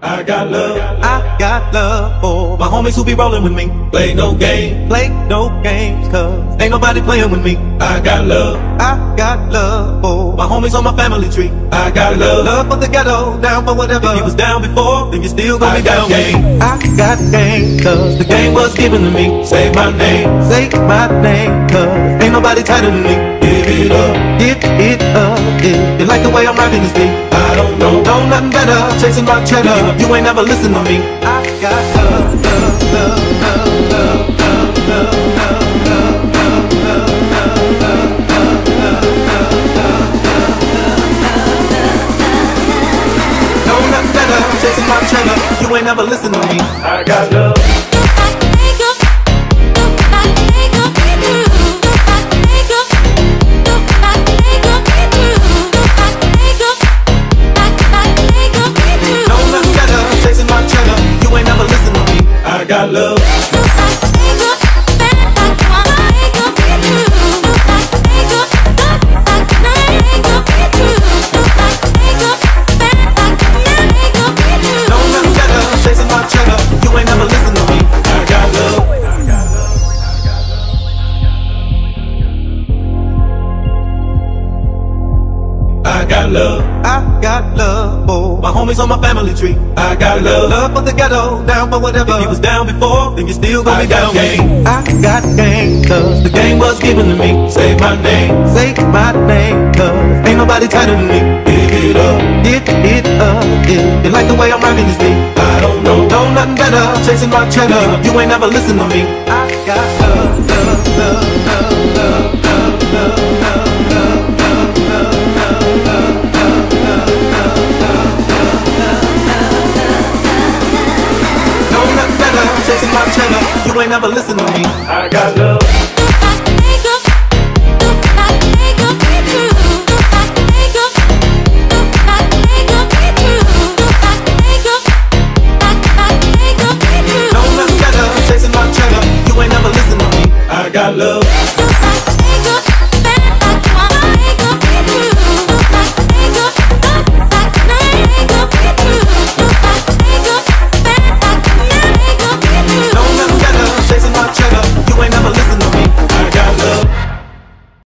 I got love. I got love for My homies who be rolling with me. Play no game. play no games, cause Ain't nobody playing with me. I got love. I got love for My homies on my family tree. I got love. love for the ghetto, down for whatever. If you was down before, then you still gonna I be got down with me. I got game, cause the The game was given to me. Say my name. say my name, cause Ain't nobody tighter than me. Give it up. give it up. If you like the way I'm rocking this beat, I don't know. know nothing better, chasing my cheddar. You ain't never listen to me. I got love, love, love, love, love, love, love, love, love, love, know nothing better, chasing my cheddar. You ain't never listen to me. I got love. Know nothing better, chasing my cheddar. You ain't never listen to me. I got love. Know nothing better, chasing my cheddar. You ain't never listen to me. I got love. I got love. I got love for My homies on my family tree. I got love. love for the ghetto, down for whatever. If you was down before, then you still gonna I be down got with me. I got game, cause The game was given to me. Say my name. say my name, cause Ain't nobody tighter than me. Give it up. give it up. If you like the way I'm rocking this beat, I don't know. know nothing better, chasing my cheddar. You ain't never listen to me. I got love, love, love, love, love, love, love, love, love, love, love, love, know nothing better, chasing my cheddar. You ain't never listen to me. I got love.